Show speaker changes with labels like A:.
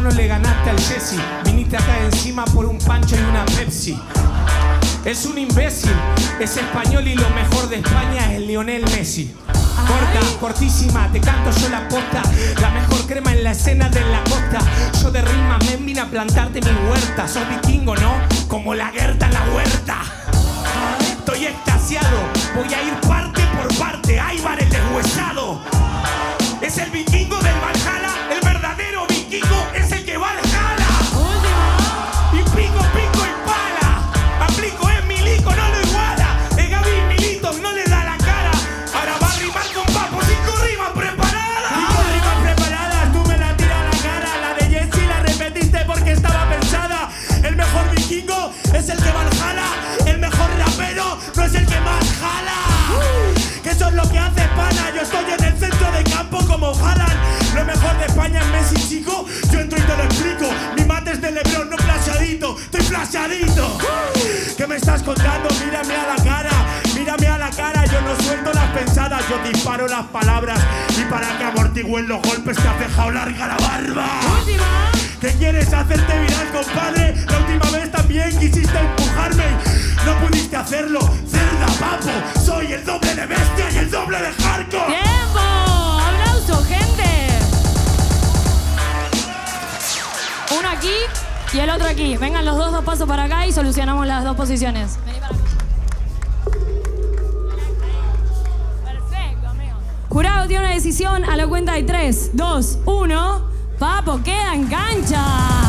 A: Vos no le ganaste al Jesse, viniste acá encima por un pancho y una Pepsi. Es un imbécil, es español y lo mejor de España es Lionel Messi. Corta, cortísima, te canto yo la posta. La mejor crema en la escena de la costa. Yo de rima me vine a plantarte mi huerta. Sos vikingo, ¿no? Como la Gerta en la huerta. Estoy extasiado, voy a ir parte por parte. Ivar el deshuesado. Es el vikingo del Valhalla. El verdadero vikingo es el que Valhalla. Y pico y pala. Aplico es Milico, no lo iguala. Es Gaby Militos, no le da la cara. Ahora va a rimar con Papo, 5 rimas preparadas.
B: 5 rimas preparadas, tú me la tiras a la cara. La de Jesse la repetiste porque estaba pensada. El mejor vikingo es el que Valhalla. El mejor rapero no es el que más jala. Que eso es lo que hace pana. Yo estoy en el centro de campo como Haaland. Lo mejor de España es Messi, chico. Yo entro y te lo explico. Mi mate es de Lebron, no flasheadito. Estoy flasheadito. ¿Qué me estás contando? Mírame a la cara. Mírame a la cara. Yo no suelto las pensadas. Yo disparo las palabras. Y para que amortigüen los golpes te has dejado larga la barba.
C: Última.
B: ¿Qué quieres hacerte viral, compadre? La última vez también quisiste empujarme. No pudiste hacerlo. Cerda, papo. Soy el doble de bestia y el doble de hardcore.
C: ¡Tiempo! ¡Aplauso, gente! Uno aquí y el otro aquí. Vengan los dos pasos para acá y solucionamos las dos posiciones. Vení para acá. Perfecto, amigo. Jurado tiene una decisión a la cuenta de 3, 2, 1. Papo, queda en cancha.